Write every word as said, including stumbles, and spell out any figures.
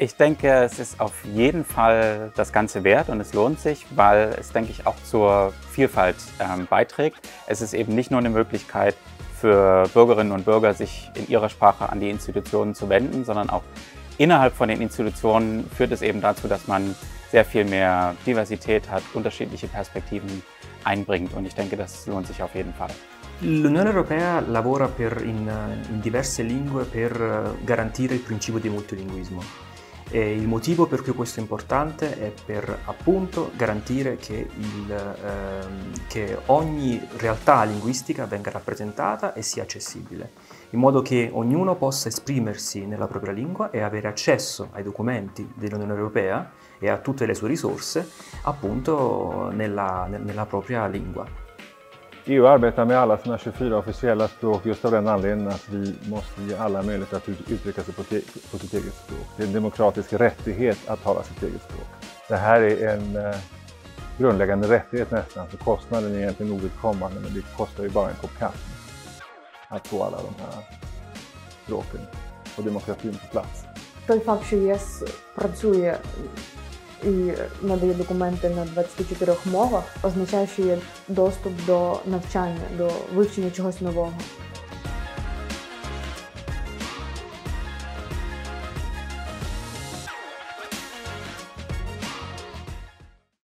Ich denke, es ist auf jeden Fall das Ganze wert und es lohnt sich, weil es, denke ich, auch zur Vielfalt ähm, beiträgt. Es ist eben nicht nur eine Möglichkeit für Bürgerinnen und Bürger, sich in ihrer Sprache an die Institutionen zu wenden, sondern auch innerhalb von den Institutionen führt es eben dazu, dass man sehr viel mehr Diversität hat, unterschiedliche Perspektiven einbringt und ich denke, das lohnt sich auf jeden Fall. L'Unione Europea lavora per in, in diverse lingue per garantire il principio di multilinguismo. E il motivo per cui questo è importante è per appunto garantire che, il, ehm, che ogni realtà linguistica venga rappresentata e sia accessibile, in modo che ognuno possa esprimersi nella propria lingua e avere accesso ai documenti dell'Unione Europea e a tutte le sue risorse appunto nella, nella propria lingua. E U arbetar med alla sina tjugofyra officiella språk just av den anledningen att vi måste ge alla möjlighet att uttrycka sig på, på sitt eget språk. Det är en demokratisk rättighet att tala sitt eget språk. Det här är en eh, grundläggande rättighet nästan, för kostnaden är egentligen ovidkommande, men det kostar ju bara en kopp kaffe att få alla de här språken och demokratin på plats. Той факт, що ЄС працює і надає документи на двадцяти чотирьох мовах, означає, що є доступ до навчання, до вивчення чогось нового.